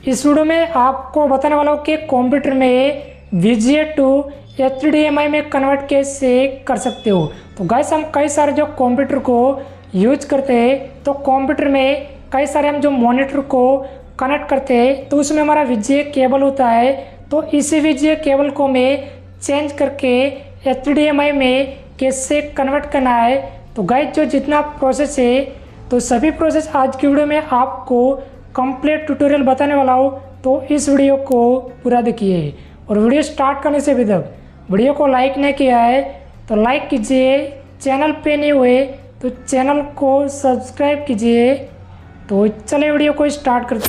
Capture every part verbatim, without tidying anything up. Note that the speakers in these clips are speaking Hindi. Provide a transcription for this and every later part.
इस वीडियो में आपको बताने वाला हूँ कि कंप्यूटर में VGA to H D M I में कन्वर्ट कैसे कर सकते हो। तो गाइस हम कई सारे जो कंप्यूटर को यूज करते हैं, तो कंप्यूटर में कई सारे हम जो मॉनिटर को कनेक्ट करते हैं तो उसमें हमारा वीजीए केबल होता है। तो इसी वीजीए केबल को मैं चेंज करके एच डी एम आई में कैसे कन्वर्ट करना है। तो गाइस जो जितना प्रोसेस है तो सभी प्रोसेस आज की वीडियो में आपको कंप्लीट ट्यूटोरियल बताने वाला हूँ। तो इस वीडियो को पूरा देखिए और वीडियो स्टार्ट करने से भी तक वीडियो को लाइक नहीं किया है तो लाइक कीजिए, चैनल पे नहीं हुए तो चैनल को सब्सक्राइब कीजिए। तो चलिए वीडियो को स्टार्ट करते।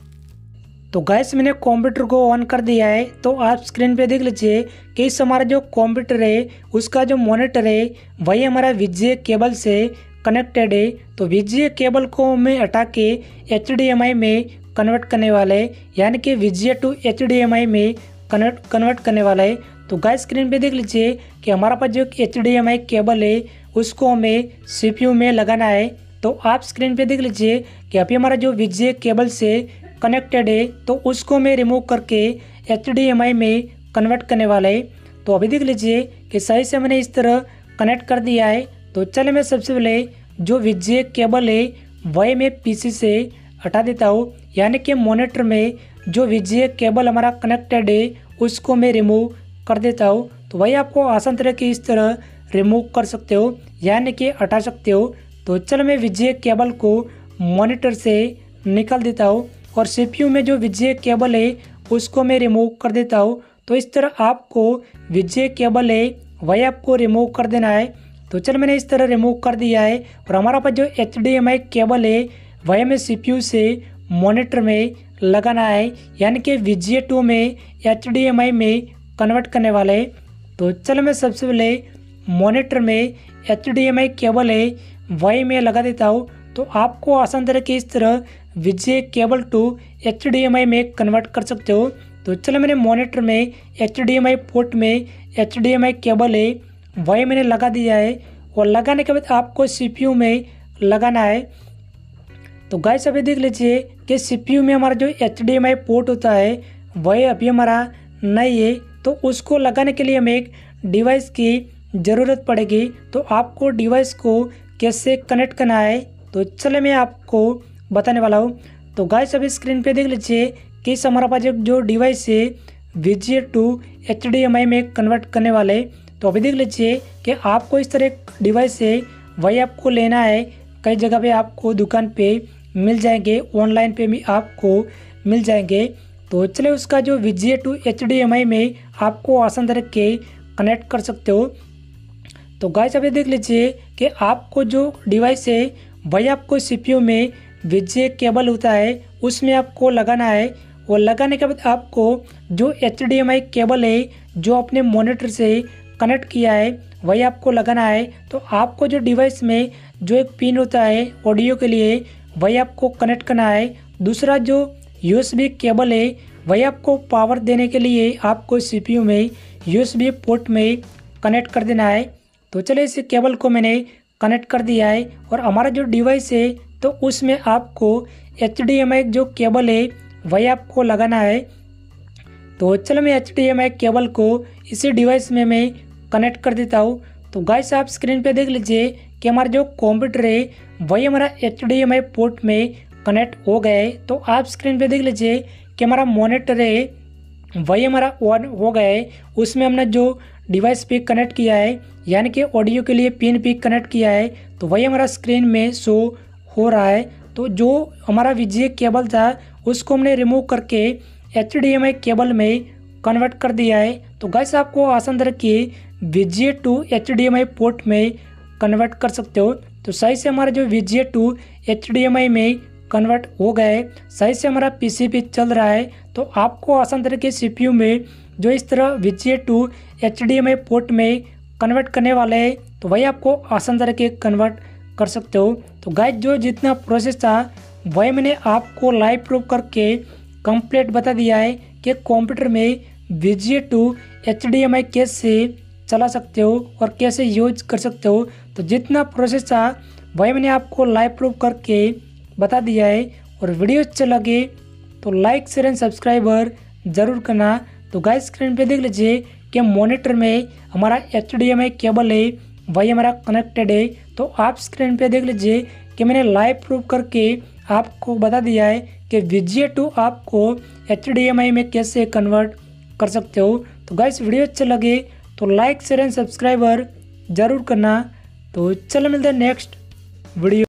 तो गैस मैंने कंप्यूटर को ऑन कर दिया है। तो आप स्क्रीन पे देख लीजिए कि इस हमारा जो कंप्यूटर है उसका जो मॉनिटर है वही हमारा वीजीए केबल से कनेक्टेड है। तो वीजीए केबल को मैं हटा के एच डी एम आई में कन्वर्ट करने वाला है, यानी कि VGA to H D M I में कन्वर्ट कन्वर्ट करने वाला है। तो गैस स्क्रीन पे देख लीजिए कि हमारा पास जो H D M I cable है उसको हमें सीपीयू में लगाना है। तो आप स्क्रीन पे देख लीजिए कि अभी हमारा जो वीजीए केबल से कनेक्टेड है तो उसको मैं रिमूव करके एच डी एम आई में कन्वर्ट करने वाला है। तो अभी देख लीजिए कि सही से मैंने इस तरह कनेक्ट कर दिया है। तो चलिए मैं सबसे पहले जो वीजीए केबल है वही मैं पीसी से हटा देता हूँ, यानी कि मॉनिटर में जो वीजीए केबल हमारा कनेक्टेड है उसको मैं रिमूव कर देता हूँ। तो वही आपको आसान तरह की इस तरह रिमूव कर सकते हो, यानी कि हटा सकते हो। तो चलो मैं वीजीए केबल को मॉनिटर से निकाल देता हूँ और सीपीयू में जो वीजीए केबल है उसको मैं रिमूव कर देता हूँ। तो इस तरह आपको वीजीए केबल है वही आपको रिमूव कर देना है। तो चलो मैंने इस तरह रिमूव कर दिया है और हमारा पास जो H D M I cable है वही हमें सीपीयू से मॉनिटर में लगाना है, यानी कि वीजीए टू में एच डी एम आई में कन्वर्ट करने वाले है। तो चलो मैं सबसे पहले मॉनिटर में H D M I cable है वही मैं लगा देता हूँ। तो आपको आसान तरह की इस तरह VGA cable to H D M I में कन्वर्ट कर सकते हो। तो चलो मैंने मॉनिटर में H D M I port में H D M I cable है वही मैंने लगा दिया है और लगाने के बाद आपको सीपीयू में लगाना है। तो गाइस अभी देख लीजिए कि सीपीयू में हमारा जो H D M I port होता है वही अभी हमारा नहीं है। तो उसको लगाने के लिए हमें एक डिवाइस की ज़रूरत पड़ेगी। तो आपको डिवाइस को कैसे कनेक्ट करना है तो चले मैं आपको बताने वाला हूँ। तो गाइस अभी स्क्रीन पे देख लीजिए कि इस हमारा पास जो डिवाइस है VGA to H D M I में कन्वर्ट करने वाले। तो अभी देख लीजिए कि आपको इस तरह एक डिवाइस है वही आपको लेना है। कई जगह पे आपको दुकान पे मिल जाएंगे, ऑनलाइन पे भी आपको मिल जाएंगे। तो चलिए उसका जो VGA to H D M I में आपको आसान तरह के कनेक्ट कर सकते हो। तो गाइस अभी देख लीजिए कि आपको जो डिवाइस है वही आपको सीपीयू में वीजीए केबल होता है उसमें आपको लगाना है और लगाने के बाद आपको जो H D M I cable है जो अपने मॉनिटर से कनेक्ट किया है वही आपको लगाना है। तो आपको जो डिवाइस में जो एक पिन होता है ऑडियो के लिए वही आपको कनेक्ट करना है। दूसरा जो यूएसबी केबल है वही आपको पावर देने के लिए आपको सीपीयू में यूएसबी पोर्ट में कनेक्ट कर देना है। तो चलिए इस केबल को मैंने कनेक्ट कर दिया है और हमारा जो डिवाइस है तो उसमें आपको एच डी एम आई जो केबल है वही आपको लगाना है। तो चलो मैं H D M I cable को इसी डिवाइस में मैं कनेक्ट कर देता हूँ। तो गाइस आप स्क्रीन पे देख लीजिए कि हमारा जो कंप्यूटर है वही हमारा H D M I port में कनेक्ट हो गया है। तो आप स्क्रीन पे देख लीजिए कि हमारा मॉनिटर है वही हमारा ऑन हो गया है। उसमें हमने जो डिवाइस पे कनेक्ट किया है, यानी कि ऑडियो के लिए पिन पे कनेक्ट किया है, तो वही हमारा स्क्रीन में शो हो रहा है। तो जो हमारा वीजीए केबल था उसको हमने रिमूव करके H D M I cable में कन्वर्ट कर दिया है। तो गाइस आपको आसान तरह की VGA to H D M I port में कन्वर्ट कर सकते हो। तो सही से हमारा जो VGA to H D M I में कन्वर्ट हो गया है, सही से हमारा पीसी पे चल रहा है। तो आपको आसान तरह के सीपीयू में जो इस तरह VGA to H D M I port में कन्वर्ट करने वाले हैं तो वही आपको आसान तरह के कन्वर्ट कर सकते हो। तो गाइस जो जितना प्रोसेस था वही मैंने आपको लाइव प्रूफ करके कंप्लीट बता दिया है कि कंप्यूटर में VGA to H D M I कैसे चला सकते हो और कैसे यूज कर सकते हो। तो जितना प्रोसेस था वही मैंने आपको लाइव प्रूफ करके बता दिया है। और वीडियो अच्छा लगे तो लाइक शेयर एंड सब्सक्राइबर ज़रूर करना। तो गाइस स्क्रीन पे देख लीजिए कि मॉनिटर में हमारा H D M I cable है वही हमारा कनेक्टेड है। तो आप स्क्रीन पे देख लीजिए कि मैंने लाइव प्रूफ करके आपको बता दिया है कि वी जी ए टू आपको एच डी एम आई में कैसे कन्वर्ट कर सकते हो। तो गाइस वीडियो अच्छा लगे तो लाइक शेयर एंड सब्सक्राइबर ज़रूर करना। तो चलो मिलते हैं नेक्स्ट वीडियो।